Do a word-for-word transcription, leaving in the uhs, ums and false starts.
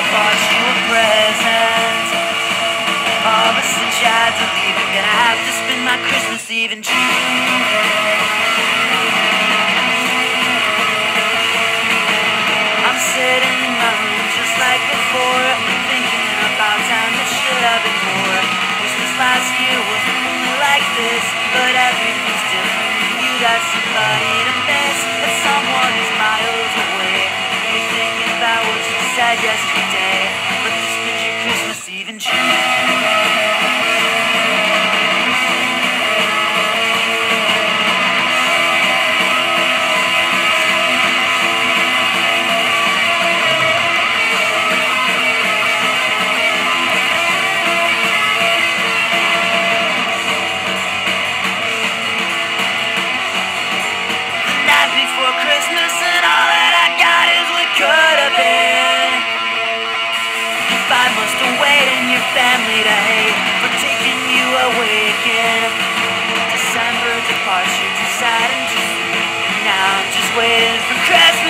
bought you a present. Oh, but since you had to leave, I'm gonna have to spend my Christmas Eve in June. I'm sitting in my room just like before, thinking about time that should have been more. Christmas last year wasn't really like this, but everything's different. You got somebody to miss, and someone who's miles away. You're thinking about what you said yesterday, but you spend your Christmas Eve in June. I must await in your family to hate for taking you away again. December departure, too sad and too sweet. Now I'm just waiting for Christmas.